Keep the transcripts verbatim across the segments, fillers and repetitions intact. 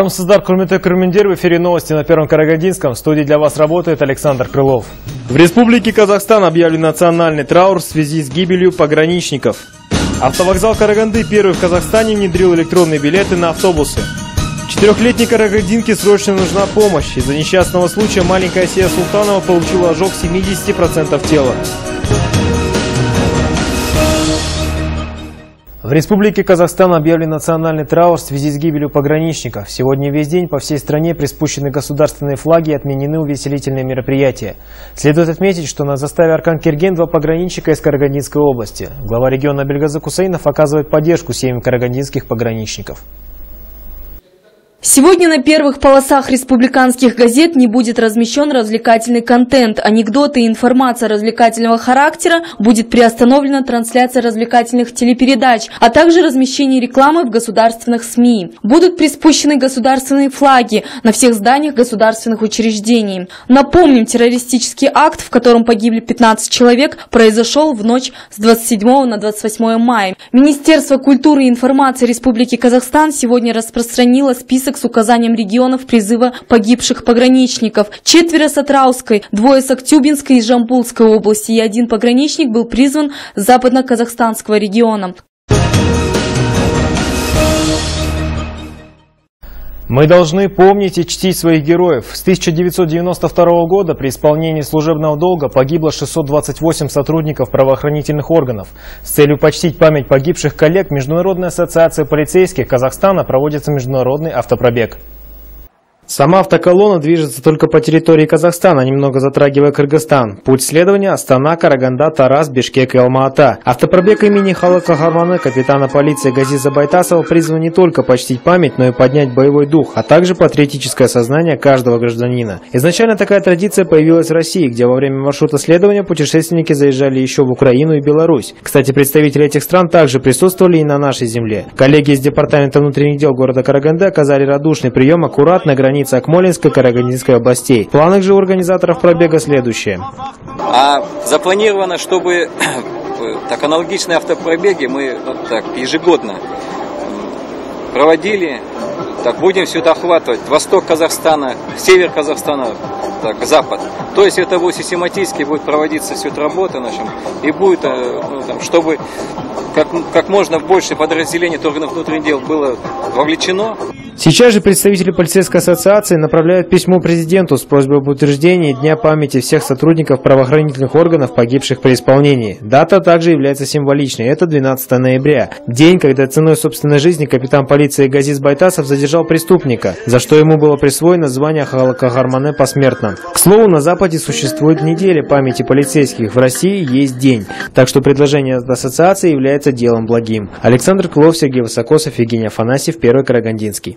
Армсыздар, құрметті көрермендер, в эфире новости на Первом Карагандинском. В студии для вас работает Александр Крылов. В Республике Казахстан объявлен национальный траур в связи с гибелью пограничников. Автовокзал Караганды первый в Казахстане внедрил электронные билеты на автобусы. Четырехлетней карагандинке срочно нужна помощь. Из-за несчастного случая маленькая Асия Султанова получила ожог семидесяти процентов тела. В Республике Казахстан объявлен национальный траур в связи с гибелью пограничников. Сегодня весь день по всей стране приспущены государственные флаги и отменены увеселительные мероприятия. Следует отметить, что на заставе Аркан-Керген два пограничника из Карагандинской области. Глава региона Бельгазык Хусейнов оказывает поддержку семьям карагандинских пограничников. Сегодня на первых полосах республиканских газет не будет размещен развлекательный контент. Анекдоты и информация развлекательного характера, будет приостановлена трансляция развлекательных телепередач, а также размещение рекламы в государственных СМИ. Будут приспущены государственные флаги на всех зданиях государственных учреждений. Напомним, террористический акт, в котором погибли пятнадцать человек, произошел в ночь с двадцать седьмого на двадцать восьмое мая. Министерство культуры и информации Республики Казахстан сегодня распространило список с указанием регионов призыва погибших пограничников. Четверо с Атрауской, двое с Актюбинской и Жамбулской области и один пограничник был призван с западно-казахстанского региона. Мы должны помнить и чтить своих героев. С тысяча девятьсот девяносто второго года при исполнении служебного долга погибло шестьсот двадцать восемь сотрудников правоохранительных органов. С целью почтить память погибших коллег Международная ассоциация полицейских Казахстана проводится международный автопробег. Сама автоколонна движется только по территории Казахстана, немного затрагивая Кыргызстан. Путь следования – Астана, Караганда, Тарас, Бишкек и Алма-Ата. Автопробег имени Халы Кахарманы, капитана полиции Газиза Байтасова, призван не только почтить память, но и поднять боевой дух, а также патриотическое сознание каждого гражданина. Изначально такая традиция появилась в России, где во время маршрута следования путешественники заезжали еще в Украину и Беларусь. Кстати, представители этих стран также присутствовали и на нашей земле. Коллеги из Департамента внутренних дел города Караганды оказали радушный прием аккурат на границе Акмолинской и Карагандинской областей. В планах же у организаторов пробега следующее. А запланировано, чтобы так аналогичные автопробеги мы вот так ежегодно проводили. Так будем все это охватывать. Восток Казахстана, север Казахстана, так, запад. То есть это будет систематически будет проводиться все эта работа нашим. И будет, ну, там, чтобы как, как можно больше подразделений органов внутренних дел было вовлечено. Сейчас же представители полицейской ассоциации направляют письмо президенту с просьбой об утверждении Дня памяти всех сотрудников правоохранительных органов, погибших при исполнении. Дата также является символичной. Это двенадцатое ноября. День, когда ценой собственной жизни капитан полиции Газиз Байтасов задержал преступника, за что ему было присвоено звание Халы Кахарманы посмертно. К слову, на Западе существует неделя памяти полицейских. В России есть день. Так что предложение от ассоциации является делом благим. Александр Крылов, Сергей Высокосов, Евгений Афанасьев, Первый Карагандинский.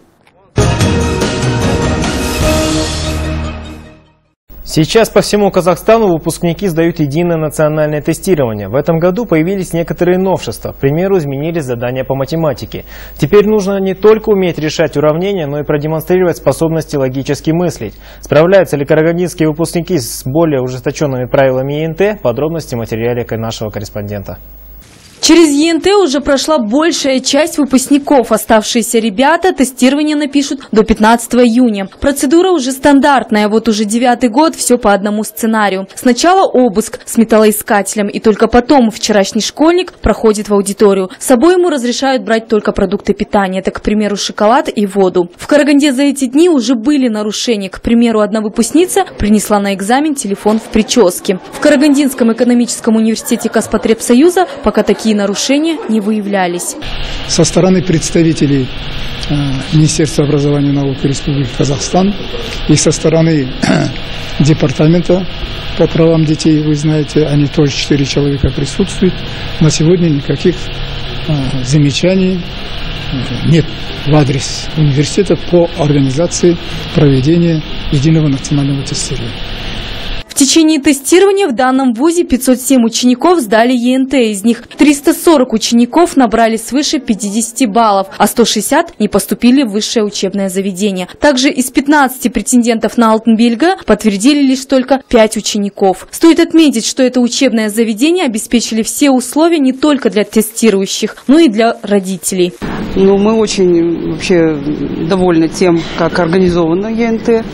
Сейчас по всему Казахстану выпускники сдают единое национальное тестирование. В этом году появились некоторые новшества. К примеру, изменились задания по математике. Теперь нужно не только уметь решать уравнения, но и продемонстрировать способности логически мыслить. Справляются ли карагандинские выпускники с более ужесточенными правилами ЕНТ? Подробности в материале нашего корреспондента. Через ЕНТ уже прошла большая часть выпускников. Оставшиеся ребята тестирование напишут до пятнадцатого июня. Процедура уже стандартная. Вот уже девятый год все по одному сценарию. Сначала обыск с металлоискателем, и только потом вчерашний школьник проходит в аудиторию. С собой ему разрешают брать только продукты питания. Это, к примеру, шоколад и воду. В Караганде за эти дни уже были нарушения. К примеру, одна выпускница принесла на экзамен телефон в прическе. В Карагандинском экономическом университете Казпотребсоюза пока такие нарушения не выявлялись. Со стороны представителей э, Министерства образования и науки Республики Казахстан и со стороны э, Департамента по правам детей, вы знаете, они тоже четыре человека присутствуют. На сегодня никаких э, замечаний нет в адрес университета по организации проведения единого национального тестирования. В течение тестирования в данном вузе пятьсот семь учеников сдали Е Эн Тэ, из них триста сорок учеников набрали свыше пятидесяти баллов, а сто шестьдесят не поступили в высшее учебное заведение. Также из пятнадцати претендентов на Алтын белгі подтвердили лишь только пять учеников. Стоит отметить, что это учебное заведение обеспечили все условия не только для тестирующих, но и для родителей. Ну, мы очень вообще довольны тем, как организовано Е Эн Тэ.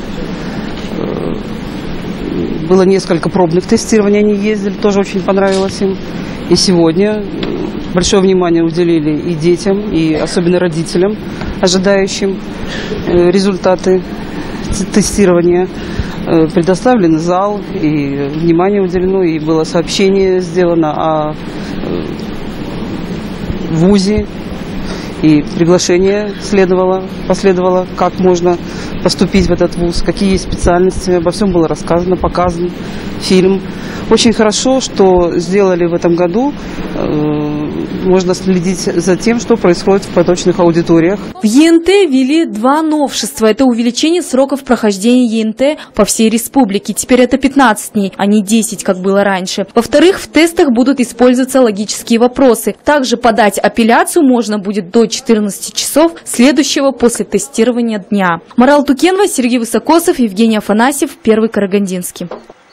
Было несколько пробных тестирований, они ездили, тоже очень понравилось им. И сегодня большое внимание уделили и детям, и особенно родителям, ожидающим результаты тестирования. Предоставлен зал, и внимание уделено, и было сообщение сделано о вузе, и приглашение следовало, последовало, как можно поступить в этот вуз, какие есть специальности, обо всем было рассказано, показан фильм. Очень хорошо, что сделали в этом году, можно следить за тем, что происходит в поточных аудиториях. В Е Эн Тэ ввели два новшества. Это увеличение сроков прохождения Е Эн Тэ по всей республике. Теперь это пятнадцать дней, а не десять, как было раньше. Во-вторых, в тестах будут использоваться логические вопросы. Также подать апелляцию можно будет до четырнадцати часов следующего после тестирования дня. Марал Тукенова, Сергей Высокосов, Евгений Афанасьев, Первый Карагандинский.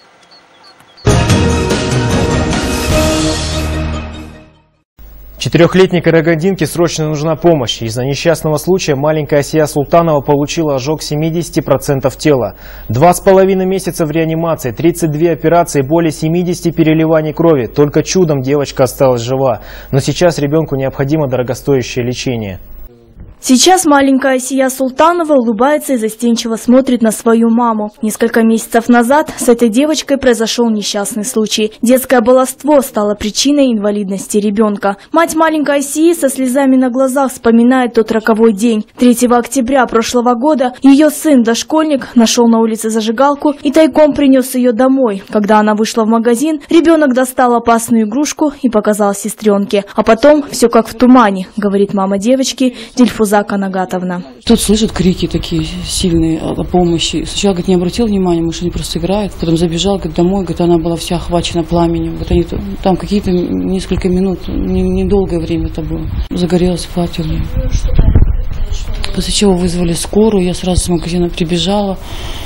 Четырехлетней карагандинке срочно нужна помощь. Из-за несчастного случая маленькая Асия Султанова получила ожог семидесяти процентов тела. Два с половиной месяца в реанимации, тридцать две операции, более семидесяти переливаний крови. Только чудом девочка осталась жива. Но сейчас ребенку необходимо дорогостоящее лечение. Сейчас маленькая Асия Султанова улыбается и застенчиво смотрит на свою маму. Несколько месяцев назад с этой девочкой произошел несчастный случай. Детское баловство стало причиной инвалидности ребенка. Мать маленькой Асии со слезами на глазах вспоминает тот роковой день. третьего октября прошлого года ее сын, дошкольник, нашел на улице зажигалку и тайком принес ее домой. Когда она вышла в магазин, ребенок достал опасную игрушку и показал сестренке. А потом все как в тумане, говорит мама девочки Дильфуза Канагатовна. Тут слышит крики такие сильные о помощи. Сначала, говорит, не обратил внимания, может, они просто играют. Потом забежал, говорит, домой, говорит, она была вся охвачена пламенем. Вот они там какие-то несколько минут, недолгое время это было. Загорелось платье у нее. После чего вызвали скорую, я сразу с магазина прибежала.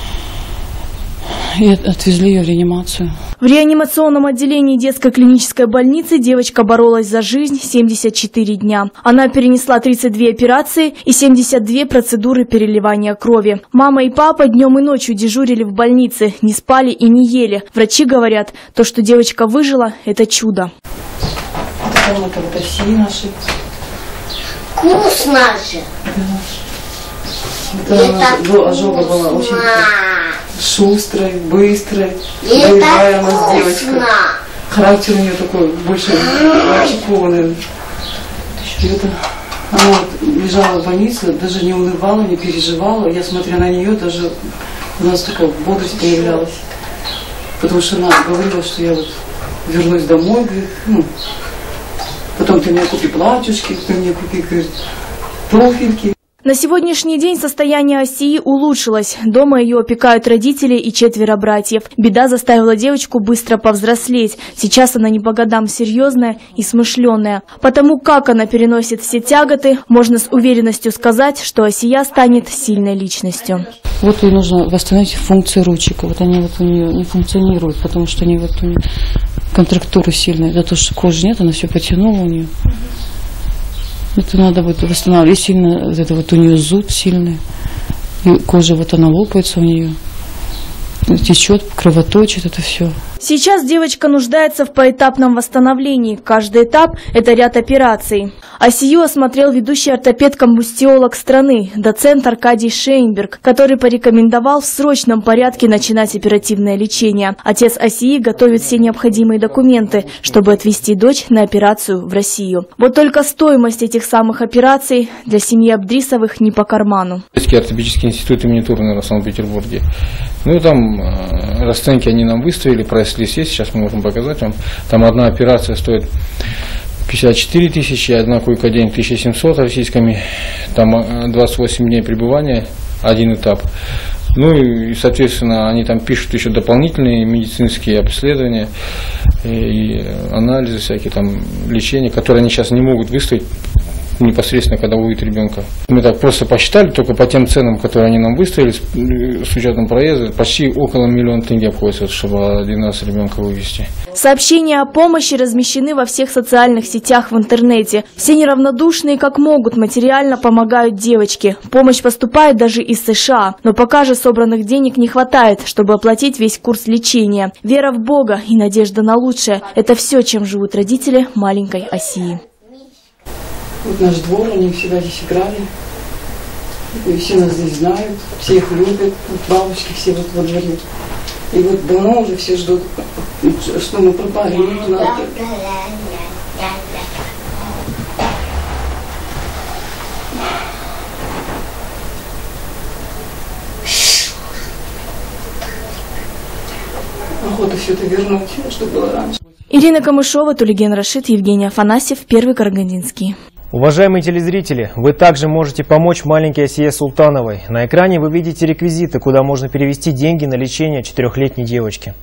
И отвезли ее в реанимацию. В реанимационном отделении детской клинической больницы девочка боролась за жизнь семьдесят четыре дня. Она перенесла тридцать две операции и семьдесят две процедуры переливания крови. Мама и папа днем и ночью дежурили в больнице, не спали и не ели. Врачи говорят, то, что девочка выжила, это чудо. Это комната в России нашей. Вкусно же! Это до ожога была очень шустрой, быстрой, Это боевая у нас вкусно. девочка. Характер у нее такой, больше очекованный. И это, она вот лежала в больнице, даже не унывала, не переживала. Я, смотря на нее, даже у нас такая бодрость появлялась. Потому что она говорила, что я вот вернусь домой, говорит, ну, потом ты мне купи платьюшки, ты мне купи, говорит, туфельки. На сегодняшний день состояние Асии улучшилось. Дома ее опекают родители и четверо братьев. Беда заставила девочку быстро повзрослеть. Сейчас она не по годам серьезная и смышленая. Потому как она переносит все тяготы, можно с уверенностью сказать, что Асия станет сильной личностью. Вот ей нужно восстановить функции ручек. Вот они вот у нее не функционируют, потому что они вот у нее контрактуры сильные. За то, что кожи нет, она все потянула у нее. Это надо вот восстанавливать. И сильно, вот это вот у нее зуд сильный. И кожа вот она лопается у нее. Течет, кровоточит это все. Сейчас девочка нуждается в поэтапном восстановлении. Каждый этап – это ряд операций. Асию осмотрел ведущий ортопед-комбустиолог страны, доцент Аркадий Шейнберг, который порекомендовал в срочном порядке начинать оперативное лечение. Отец Асии готовит все необходимые документы, чтобы отвезти дочь на операцию в Россию. Вот только стоимость этих самых операций для семьи Абдрисовых не по карману. Ортопедический институт имени Турнера в Санкт-Петербурге. Ну, там э, расценки они нам выставили, прайс есть, сейчас мы можем показать вам. Там одна операция стоит пятьдесят четыре тысячи, одна койка-день тысяча семьсот российскими, там двадцать восемь дней пребывания, один этап. Ну и, соответственно, они там пишут еще дополнительные медицинские обследования и анализы всякие, там, лечения, которые они сейчас не могут выставить непосредственно, когда увидят ребенка. Мы так просто посчитали, только по тем ценам, которые они нам выставили, с, с учетом проезда, почти около миллиона тенге обходится, чтобы один раз ребенка вывести. Сообщения о помощи размещены во всех социальных сетях в интернете. Все неравнодушные, как могут, материально помогают девочке. Помощь поступает даже из США. Но пока же собранных денег не хватает, чтобы оплатить весь курс лечения. Вера в Бога и надежда на лучшее – это все, чем живут родители маленькой Асии. Вот наш двор, они всегда здесь играли. И все нас здесь знают, все их любят. Вот бабушки все вот во дворе. И вот давно уже все ждут, что мы пропали. Нет, надо. Охота все это вернуть, что было раньше. Ирина Камышова, Тулиген Рашид, Евгений Афанасьев, Первый Карагандинский. Уважаемые телезрители, вы также можете помочь маленькой Асие Султановой. На экране вы видите реквизиты, куда можно перевести деньги на лечение четырехлетней девочки.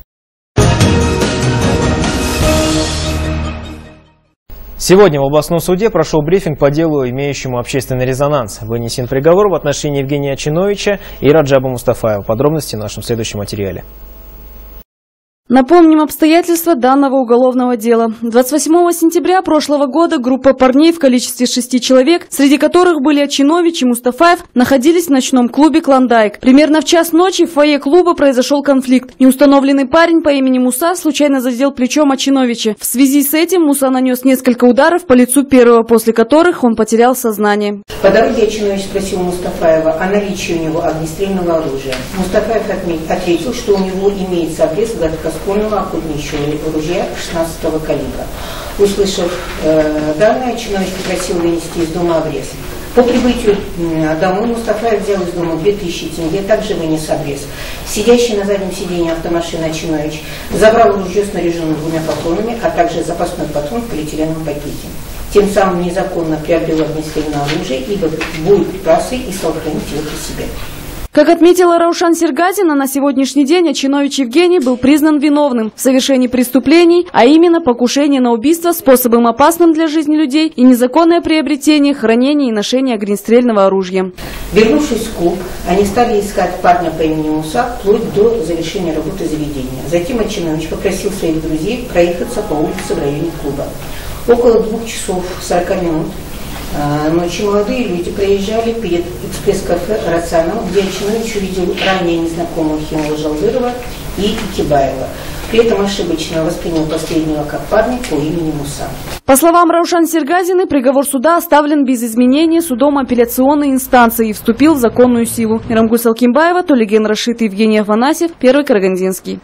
Сегодня в областном суде прошел брифинг по делу, имеющему общественный резонанс. Вынесен приговор в отношении Евгения Чиновича и Раджаба Мустафаева. Подробности в нашем следующем материале. Напомним обстоятельства данного уголовного дела. двадцать восьмого сентября прошлого года группа парней в количестве шести человек, среди которых были Ачинович и Мустафаев, находились в ночном клубе «Клондайк». Примерно в час ночи в фойе клуба произошел конфликт. Неустановленный парень по имени Муса случайно задел плечом Ачиновича. В связи с этим Муса нанес несколько ударов по лицу первого, после которых он потерял сознание. По дороге Ачинович спросил Мустафаева о наличии у него огнестрельного оружия. Мустафаев ответил, что у него имеется обрез гладкоствольного охотничьего ружья шестнадцатого калибра. Услышав э, данное, Ачинович попросил вынести из дома обрез. По прибытию домой Мустафаев взял из дома две тысячи тенге, также вынес обрез. Сидящий на заднем сиденье автомашины Ачинович забрал ружье, снаряженное двумя патронами, а также запасной патрон в полиэтиленовом пакете. Тем самым незаконно приобрел огнестрельное оружие, ибо боеприпасы и стал хранить его при себе. Как отметила Раушан Сергазина, на сегодняшний день Ачинович Евгений был признан виновным в совершении преступлений, а именно покушение на убийство способом опасным для жизни людей и незаконное приобретение, хранение и ношение огнестрельного оружия. Вернувшись в клуб, они стали искать парня по имени Муса вплоть до завершения работы заведения. Затем Ачинович попросил своих друзей проехаться по улице в районе клуба. Около двух часов сорока минут ночи молодые люди проезжали перед экспресс-кафе «Рационал», где Ачинович увидел ранее незнакомого Химова Жалдырова и Кибаева. При этом ошибочно воспринял последнего как парня по имени Муса. По словам Раушан Сергазины, приговор суда оставлен без изменения судом апелляционной инстанции и вступил в законную силу. Ирамгуль Салкимбаева, Тулиген Рашид и Евгений Афанасьев, Первый Карагандинский.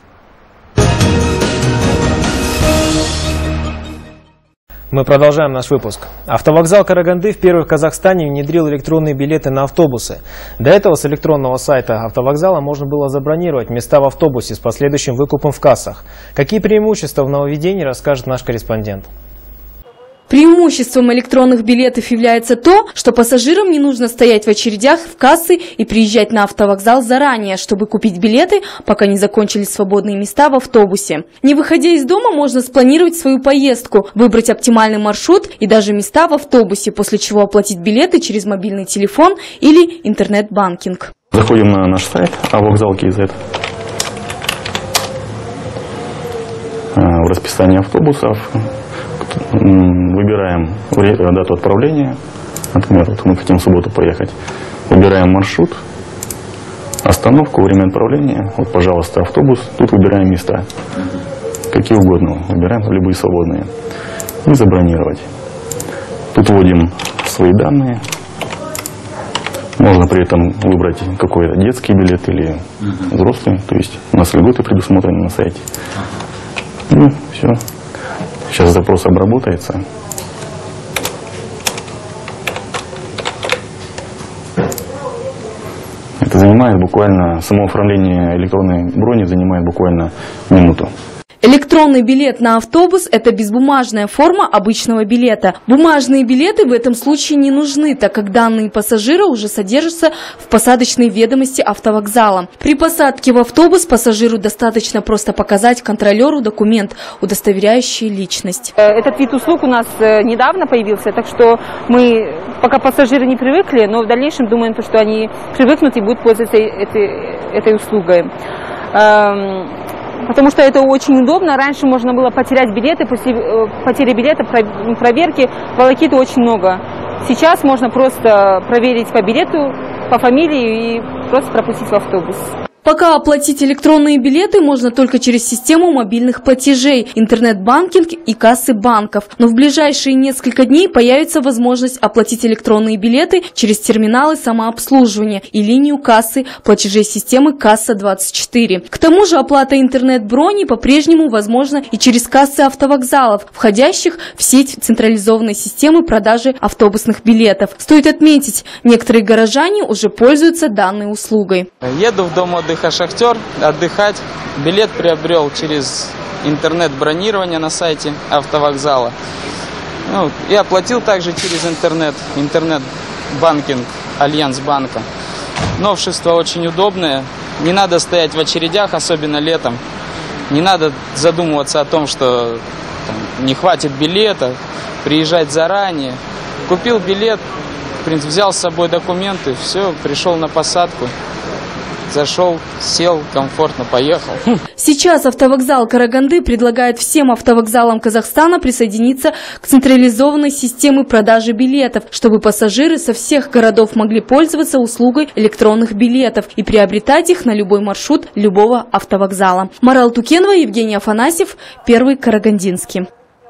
Мы продолжаем наш выпуск. Автовокзал Караганды впервые в Казахстане внедрил электронные билеты на автобусы. До этого с электронного сайта автовокзала можно было забронировать места в автобусе с последующим выкупом в кассах. Какие преимущества в нововведении, расскажет наш корреспондент. Преимуществом электронных билетов является то, что пассажирам не нужно стоять в очередях в кассы и приезжать на автовокзал заранее, чтобы купить билеты, пока не закончились свободные места в автобусе. Не выходя из дома, можно спланировать свою поездку, выбрать оптимальный маршрут и даже места в автобусе, после чего оплатить билеты через мобильный телефон или интернет-банкинг. Заходим на наш сайт авокзал точка кз. В расписании автобусов выбираем дату отправления. Например, вот мы хотим в субботу поехать. Выбираем маршрут, остановку, время отправления. Вот, пожалуйста, автобус. Тут выбираем места. Какие угодно. Выбираем любые свободные. И забронировать. Тут вводим свои данные. Можно при этом выбрать какой-то детский билет или взрослый. То есть у нас льготы предусмотрены на сайте. Ну, все. Сейчас запрос обработается. Это занимает буквально, само оформление электронной брони занимает буквально минуту. Электронный билет на автобус – это безбумажная форма обычного билета. Бумажные билеты в этом случае не нужны, так как данные пассажира уже содержатся в посадочной ведомости автовокзала. При посадке в автобус пассажиру достаточно просто показать контролеру документ, удостоверяющий личность. Этот вид услуг у нас недавно появился, так что мы пока пассажиры не привыкли, но в дальнейшем думаем, что они привыкнут и будут пользоваться этой, этой услугой. Потому что это очень удобно. Раньше можно было потерять билеты, после потери билета, проверки, волокиты очень много. Сейчас можно просто проверить по билету, по фамилии и просто пропустить в автобус. Пока оплатить электронные билеты можно только через систему мобильных платежей, интернет-банкинг и кассы банков. Но в ближайшие несколько дней появится возможность оплатить электронные билеты через терминалы самообслуживания и линию кассы платежей системы Касса двадцать четыре. К тому же оплата интернет-брони по-прежнему возможна и через кассы автовокзалов, входящих в сеть централизованной системы продажи автобусных билетов. Стоит отметить, некоторые горожане уже пользуются данной услугой. Еду в дом отдыха «Шахтер» отдыхать. Билет приобрел через интернет-бронирование на сайте автовокзала. Ну, и оплатил также через интернет, интернет-банкинг Альянс-банка. Новшество очень удобное. Не надо стоять в очередях, особенно летом. Не надо задумываться о том, что там, не хватит билета, приезжать заранее. Купил билет, в принципе, взял с собой документы, все, пришел на посадку. Зашел, сел, комфортно, поехал. Сейчас автовокзал Караганды предлагает всем автовокзалам Казахстана присоединиться к централизованной системе продажи билетов, чтобы пассажиры со всех городов могли пользоваться услугой электронных билетов и приобретать их на любой маршрут любого автовокзала. Марал Тукенова, Евгений Афанасьев, Первый Карагандинский.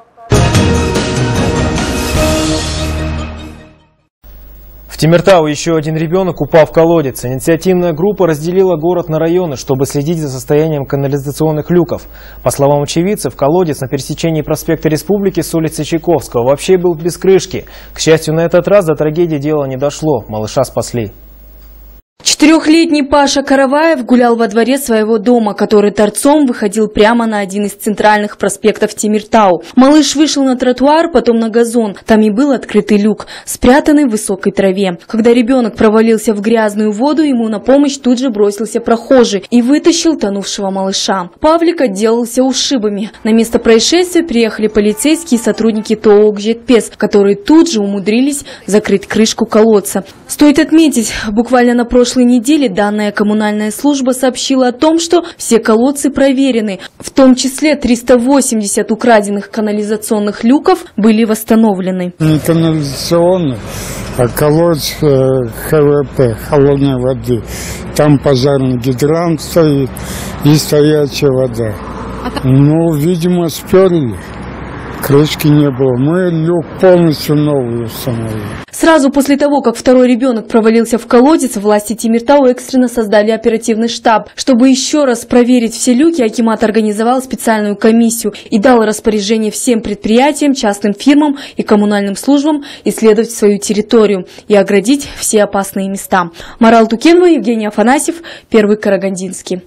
В Темиртау еще один ребенок упал в колодец. Инициативная группа разделила город на районы, чтобы следить за состоянием канализационных люков. По словам очевидцев, колодец на пересечении проспекта Республики с улицы Чайковского вообще был без крышки. К счастью, на этот раз до трагедии дело не дошло. Малыша спасли. Четырехлетний Паша Караваев гулял во дворе своего дома, который торцом выходил прямо на один из центральных проспектов Темиртау. Малыш вышел на тротуар, потом на газон. Там и был открытый люк, спрятанный в высокой траве. Когда ребенок провалился в грязную воду, ему на помощь тут же бросился прохожий и вытащил тонувшего малыша. Павлик отделался ушибами. На место происшествия приехали полицейские и сотрудники ТО «Окжетпес», которые тут же умудрились закрыть крышку колодца. Стоит отметить, буквально на прошлой неделе данная коммунальная служба сообщила о том, что все колодцы проверены, в том числе триста восемьдесят украденных канализационных люков были восстановлены. Не канализационный, а колодец ХВП, холодной воды. Там пожарный гидрант стоит и стоячая вода. Ну, видимо, сперли. Крышки не было. Мы люк полностью новый установили. Сразу после того, как второй ребенок провалился в колодец, власти Темиртау экстренно создали оперативный штаб. Чтобы еще раз проверить все люки, акимат организовал специальную комиссию и дал распоряжение всем предприятиям, частным фирмам и коммунальным службам исследовать свою территорию и оградить все опасные места. Марал Тукенова, Евгений Афанасьев, Первый Карагандинский.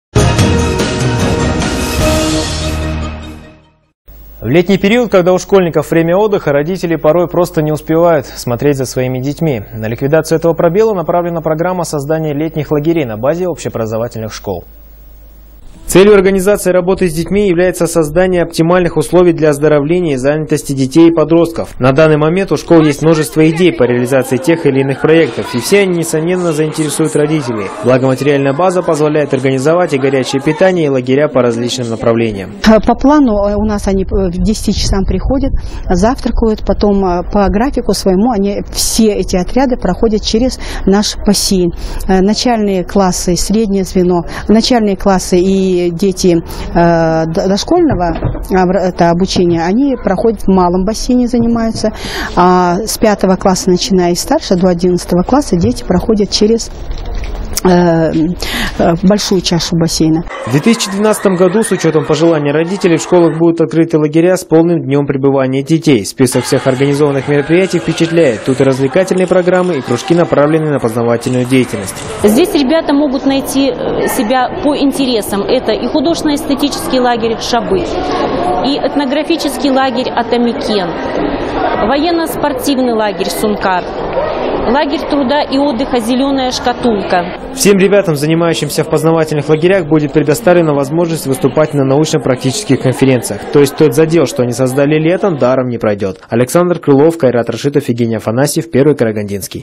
В летний период, когда у школьников время отдыха, родители порой просто не успевают смотреть за своими детьми. На ликвидацию этого пробела направлена программа создания летних лагерей на базе общеобразовательных школ. Целью организации работы с детьми является создание оптимальных условий для оздоровления и занятости детей и подростков. На данный момент у школ есть множество идей по реализации тех или иных проектов, и все они, несомненно, заинтересуют родителей. Благо, материальная база позволяет организовать и горячее питание, и лагеря по различным направлениям. По плану у нас они к десяти часам приходят, завтракают, потом по графику своему они все эти отряды проходят через наш бассейн. Начальные классы, среднее звено, начальные классы и дети э, дошкольного это обучения, они проходят в малом бассейне, занимаются. А с пятого класса, начиная и старше, до одиннадцатого класса, дети проходят через большую чашу бассейна. В две тысячи двенадцатом году, с учетом пожеланий родителей, в школах будут открыты лагеря с полным днем пребывания детей. Список всех организованных мероприятий впечатляет. Тут и развлекательные программы, и кружки, направленные на познавательную деятельность. Здесь ребята могут найти себя по интересам. Это и художественно-эстетический лагерь Шабы, и этнографический лагерь Атамикен, военно-спортивный лагерь Сункар, лагерь труда и отдыха «Зеленая шкатулка». Всем ребятам, занимающимся в познавательных лагерях, будет предоставлена возможность выступать на научно-практических конференциях. То есть тот задел, что они создали летом, даром не пройдет. Александр Крылов, Кайрат Рашитов, Евгений Афанасьев, Первый Карагандинский.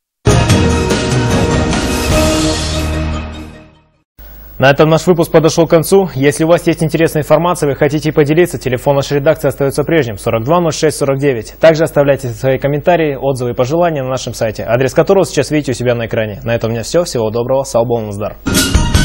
На этом наш выпуск подошел к концу. Если у вас есть интересная информация, вы хотите поделиться, телефон нашей редакции остается прежним – сорок два ноль шесть сорок девять. Также оставляйте свои комментарии, отзывы и пожелания на нашем сайте, адрес которого сейчас видите у себя на экране. На этом у меня все. Всего доброго. Салбон Муздар.